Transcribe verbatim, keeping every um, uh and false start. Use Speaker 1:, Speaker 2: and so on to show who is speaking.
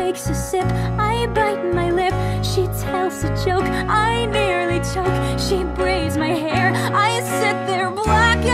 Speaker 1: takes a sip, I bite my lip. She tells a joke, I nearly choke. She braids my hair, I sit there black